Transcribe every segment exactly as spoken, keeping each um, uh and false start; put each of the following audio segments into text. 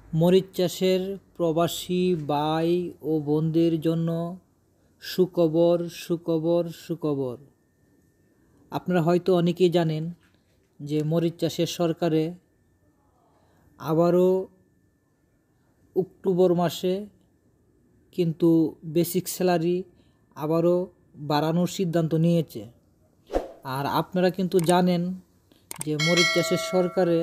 মরিচ চাষের প্রবাসী ভাই ও বোনদের জন্য সুখবর সুখবর সুখবর। আপনারা হয়তো অনেকেই জানেন যে মরিচ চাষের সরকারে আবারও অক্টোবর মাসে কিন্তু বেসিক স্যালারি আবারও বাড়ানোর সিদ্ধান্ত নিয়েছে। আর আপনারা কিন্তু জানেন যে মরিচ চাষের সরকারে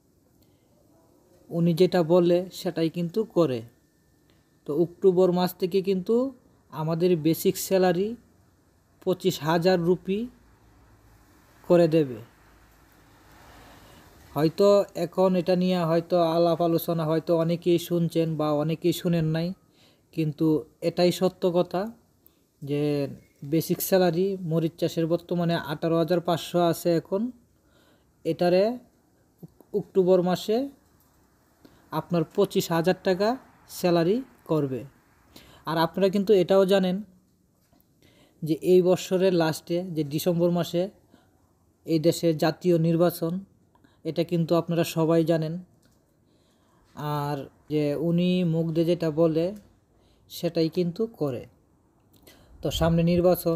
উনি যেটা বলে সেটাই কিন্তু করে। তো অক্টোবর মাস থেকে কিন্তু আমাদের বেসিক স্যালারি পঁচিশ হাজার রুপি করে দেবে। হয়তো এখন এটা নিয়ে হয়তো আলাপ আলোচনা হয়তো অনেকেই শুনছেন বা অনেকেই শুনেন নাই, কিন্তু এটাই সত্য কথা যে বেসিক স্যালারি মরিচ চাষের বর্তমানে আঠারো হাজার পাঁচশো আছে এখন। এটারে অক্টোবর মাসে আপনার পঁচিশ হাজার টাকা স্যালারি করবে। আর আপনারা কিন্তু এটাও জানেন যে এই বছরের লাস্টে যে ডিসেম্বর মাসে এই দেশে জাতীয় নির্বাচন, এটা কিন্তু আপনারা সবাই জানেন। আর যে উনি মুখ দিয়ে যেটা বলে সেটাই কিন্তু করে। তো সামনে নির্বাচন,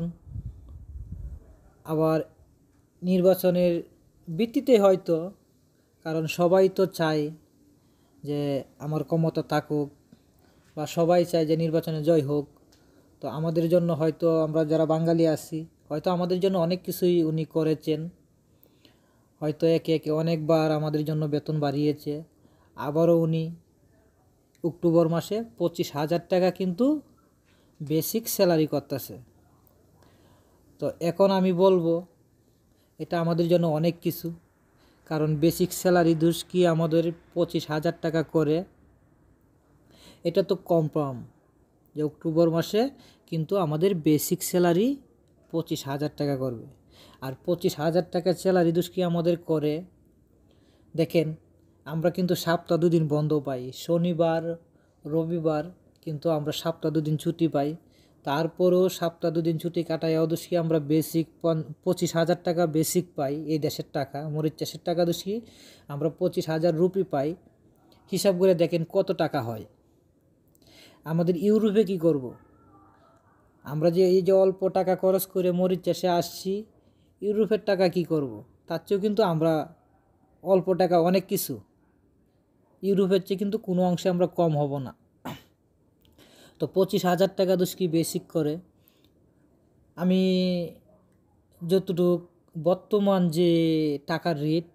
আবার নির্বাচনের ভিত্তিতে হয়তো, কারণ সবাই তো চায় যে আমার ক্ষমতা থাকুক বা সবাই চায় যে নির্বাচনে জয় হোক। তো আমাদের জন্য হয়তো আমরা যারা বাঙালি আছি হয়তো আমাদের জন্য অনেক কিছুই উনি করেছেন, হয়তো একে একে অনেকবার আমাদের জন্য বেতন বাড়িয়েছে। আবারও উনি অক্টোবর মাসে পঁচিশ হাজার টাকা কিন্তু বেসিক স্যালারি করতেছে। তো এখন আমি বলবো এটা আমাদের জন্য অনেক কিছু, কারণ বেসিক স্যালারি দুষ কি আমাদের পঁচিশ হাজার টাকা করে, এটা তো কনফার্ম যে অক্টোবর মাসে কিন্তু আমাদের বেসিক স্যালারি পঁচিশ হাজার টাকা করবে। আর পঁচিশ হাজার টাকা স্যালারি দুষ কি আমাদের করে, দেখেন আমরা কিন্তু সপ্তাহ দুদিন বন্ধ পাই, শনিবার রবিবার কিন্তু আমরা সপ্তাহ দুদিন ছুটি পাই। তারপরেও সপ্তাহ দুদিন ছুটি কাটাই অদুষি আমরা বেসিক পঁচিশ হাজার টাকা বেসিক পাই। এই দেশের টাকা মরিচ চাষের টাকা দুষি আমরা পঁচিশ হাজার রুপি পাই। হিসাব করে দেখেন কত টাকা হয়। আমাদের ইউরোপে কি করব, আমরা যে এই যে অল্প টাকা খরচ করে মরিচ চাষে আসছি, ইউরোপের টাকা কি করব? তার চেয়েও কিন্তু আমরা অল্প টাকা অনেক কিছু, ইউরোপের চেয়ে কিন্তু কোনো অংশে আমরা কম হব না। তো পঁচিশ হাজার টাকা দোষ কি বেসিক করে, আমি যতটুকু বর্তমান যে টাকার রেট,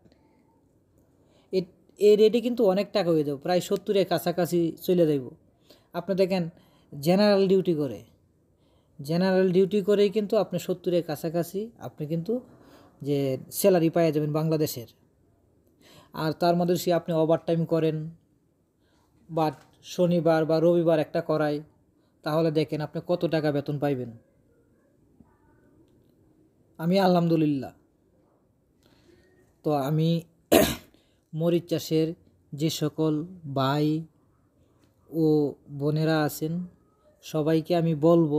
এই রেটে কিন্তু অনেক টাকা হয়ে যাবে, প্রায় সত্তরের কাছাকাছি চলে যাব। আপনি দেখেন জেনারেল ডিউটি করে, জেনারেল ডিউটি করেই কিন্তু আপনি সত্তরের কাছাকাছি আপনি কিন্তু যে স্যালারি পাওয়া যাবেন বাংলাদেশের। আর তার মধ্যে সে আপনি ওভার টাইম করেন বা শনিবার বা রবিবার একটা করায়, তাহলে দেখেন আপনি কত টাকা বেতন পাইবেন। আমি আলহামদুলিল্লাহ, তো আমি মরিচ চাষের যে সকল ভাই ও বোনেরা আছেন সবাইকে আমি বলবো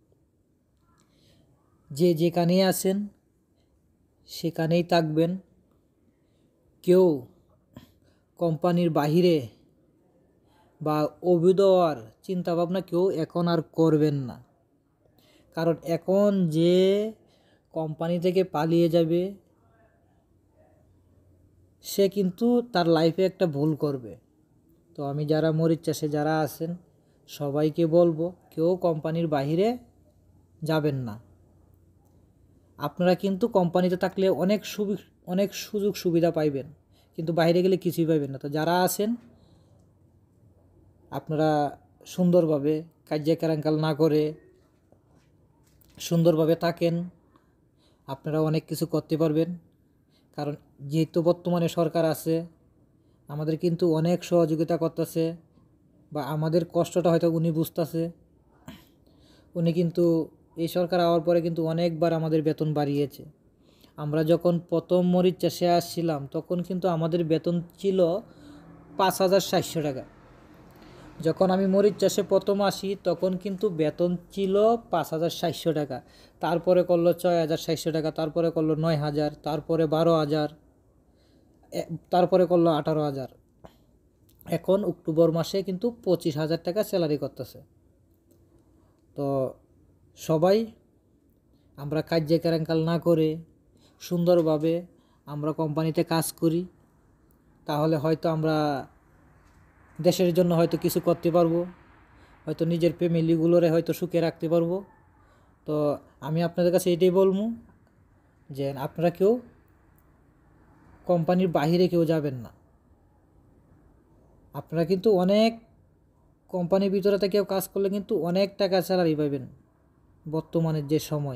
যে যেখানেই আছেন সেখানেই থাকবেন। কেউ কোম্পানির বাহিরে বা অভিদর চিন্তাভাবনা কেউ এখন আর করবেন না, কারণ এখন যে কোম্পানি থেকে পালিয়ে যাবে সে কিন্তু তার লাইফে একটা ভুল করবে। তো আমি যারা মরিচ চাষে যারা আছেন সবাইকে বলবো কেউ কোম্পানির বাহিরে যাবেন না। আপনারা কিন্তু কোম্পানিতে থাকলে অনেক সুবি অনেক সুযোগ সুবিধা পাইবেন, কিন্তু বাইরে গেলে কিছুই পাইবেন না। তো যারা আছেন আপনারা সুন্দরভাবে কার্যকারণ না করে সুন্দরভাবে থাকেন, আপনারা অনেক কিছু করতে পারবেন। কারণ যেহেতু বর্তমানে সরকার আছে আমাদের কিন্তু অনেক সহযোগিতা করতেছে, বা আমাদের কষ্টটা হয়তো উনি বুঝতেছে। উনি কিন্তু এই সরকার আওয়ার পরে কিন্তু অনেকবার আমাদের বেতন বাড়িয়েছে। আমরা যখন প্রথম মরিচ চাষে আসছিলাম তখন কিন্তু আমাদের বেতন ছিল পাঁচ হাজার সাতশো টাকা। যখন আমি মরিচ চাষে প্রথম আসি তখন কিন্তু বেতন ছিল পাঁচ হাজার সাতশো টাকা, তারপরে করলো ছয় হাজার সাতশো টাকা, তারপরে করলো নয় হাজার, তারপরে বারো হাজার, তারপরে করলো আঠারো হাজার। এখন অক্টোবর মাসে কিন্তু পঁচিশ হাজার টাকা স্যালারি করতেছে। তো সবাই আমরা কাজে কেরাঙ্কাল না করে সুন্দরভাবে আমরা কোম্পানিতে কাজ করি, তাহলে হয়তো আমরা দেশের জন্য হয়তো কিছু করতে পারবো, হয়তো নিজের ফ্যামিলিগুলোরে হয়তো সুখে রাখতে পারবো। তো আমি আপনাদের কাছে এটাই বলবো যে আপনারা কেউ কোম্পানির বাহিরে কেউ যাবেন না। আপনারা কিন্তু অনেক কোম্পানির ভিতরে থেকেও কাজ করলে কিন্তু অনেক টাকা স্যালারি পাবেন বর্তমানের যে সময়।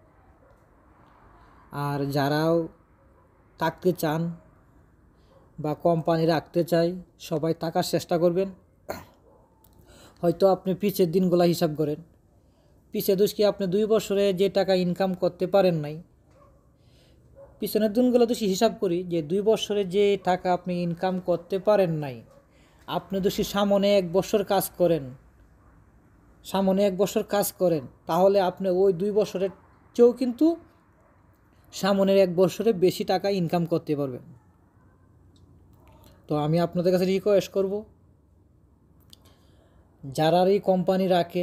আর যারাও থাকতে চান বা কোম্পানি রাখতে চাই, সবাই থাকার চেষ্টা করবেন। হয়তো আপনি পিছের দিনগুলো হিসাব করেন, পিছে দোষ কি আপনি দুই বছরে যে টাকা ইনকাম করতে পারেন নাই, পিছনের দিনগুলো দোষী হিসাব করি যে দুই বছরে যে টাকা আপনি ইনকাম করতে পারেন নাই, আপনি দোষী সামনে এক বছর কাজ করেন, সামনে এক বছর কাজ করেন, তাহলে আপনি ওই দুই বছরের চেয়েও কিন্তু সামনের এক বছরে বেশি টাকা ইনকাম করতে পারবেন। তো আমি আপনাদের কাছে রিকোয়েস্ট করব, যারারই কোম্পানি রাখে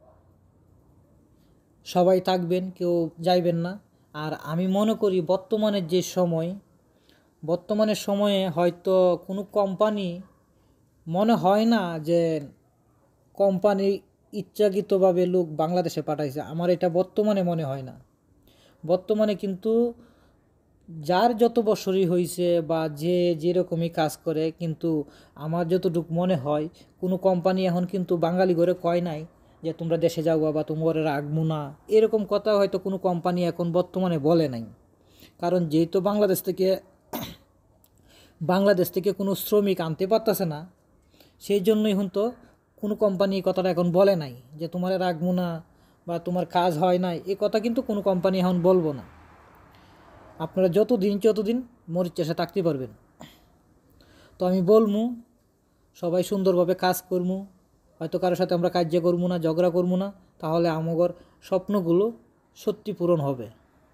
সবাই থাকবেন, কেউ যাইবেন না। আর আমি মনে করি বর্তমানের যে সময়, বর্তমানের সময়ে হয়তো কোনো কোম্পানি মনে হয় না যে কোম্পানি ইচ্ছাকৃতভাবে লোক বাংলাদেশে পাঠাইছে, আমার এটা বর্তমানে মনে হয় না। বর্তমানে কিন্তু যার যত বছরই হয়েছে বা যে যেরকমই কাজ করে, কিন্তু আমার যতটুকু মনে হয় কোনো কোম্পানি এখন কিন্তু বাঙালি ঘরে কয় নাই যে তোমরা দেশে যাও বা তোমরা রাখবো না, এরকম কথা হয়তো কোনো কোম্পানি এখন বর্তমানে বলে নাই। কারণ যেহেতু বাংলাদেশ থেকে বাংলাদেশ থেকে কোনো শ্রমিক আনতে পারতেছে না, সেই জন্যই হয়তো কোনো কোম্পানি এই কথাটা এখন বলে নাই যে তোমার রাখবো না বা তোমার কাজ হয় নাই, এই কথা কিন্তু কোনো কোম্পানি এখন বলবো না। আপনারা যতদিন যতদিন মরিচ চাষে থাকতে পারবেন। তো আমি বলবো সবাই সুন্দরভাবে কাজ করবো, হয়তো কারোর সাথে আমরা কাজ করবো না, ঝগড়া করবো না, তাহলে আমার স্বপ্নগুলো সত্যি পূরণ হবে।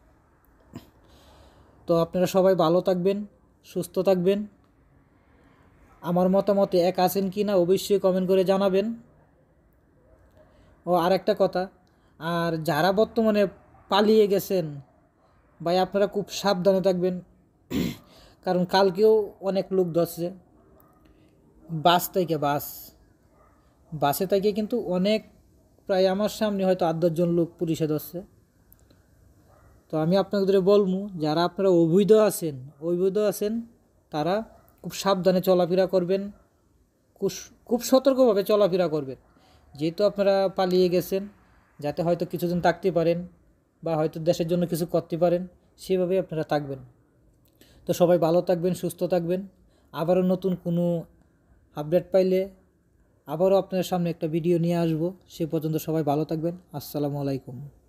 তো আপনারা সবাই ভালো থাকবেন, সুস্থ থাকবেন। আমার মতামতে এক আছেন কি না অবশ্যই কমেন্ট করে জানাবেন। ও আর একটা কথা, আর যারা বর্তমানে পালিয়ে গেছেন ভাই, আপনারা খুব সাবধানে থাকবেন। কারণ কালকেও অনেক লোক ধরছে বাস থেকে, বাস বাসে থেকে কিন্তু অনেক, প্রায় আমার সামনে হয়তো আট দশজন লোক পুলিশে ধরছে। তো আমি আপনাদের বলবো, যারা আপনারা অবৈধ আছেন অবৈধ আছেন তারা খুব সাবধানে চলাফেরা করবেন, খুব খুব সতর্কভাবে চলাফেরা করবেন। যেহেতু আপনারা পালিয়ে গেছেন, যাতে হয়তো কিছুদিন থাকতে পারেন বা হয়তো দেশের জন্য কিছু করতে পারেন, সেভাবেই আপনারা থাকবেন। তো সবাই ভালো থাকবেন, সুস্থ থাকবেন। আবারও নতুন কোনো আপডেট পাইলে আবারও আপনাদের সামনে একটা ভিডিও নিয়ে আসবো। সে পর্যন্ত সবাই ভালো থাকবেন। আসসালামু আলাইকুম।